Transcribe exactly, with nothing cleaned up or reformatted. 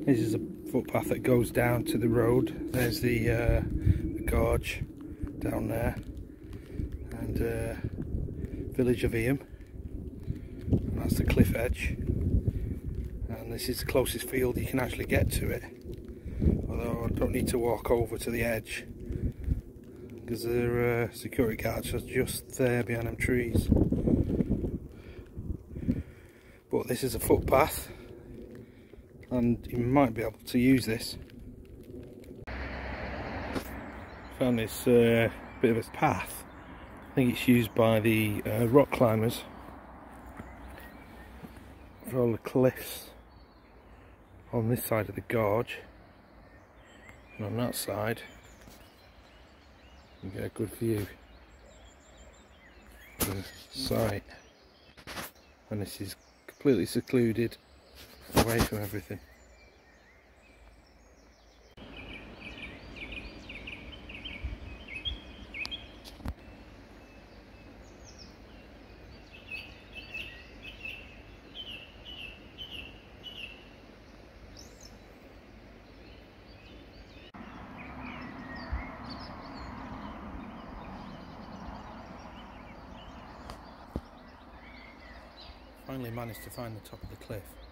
This is a footpath that goes down to the road. There's the, uh, the gorge down there, and uh, village of Eyam, and that's the cliff edge, and this is the closest field you can actually get to it, although I don't need to walk over to the edge because their uh, security guards are just there behind them trees. But this is a footpath, and you might be able to use this. Found this uh, bit of a path. I think it's used by the uh, rock climbers for all the cliffs on this side of the gorge, and on that side you get a good view of the site, and this is completely secluded away from everything. Finally managed to find the top of the cliff.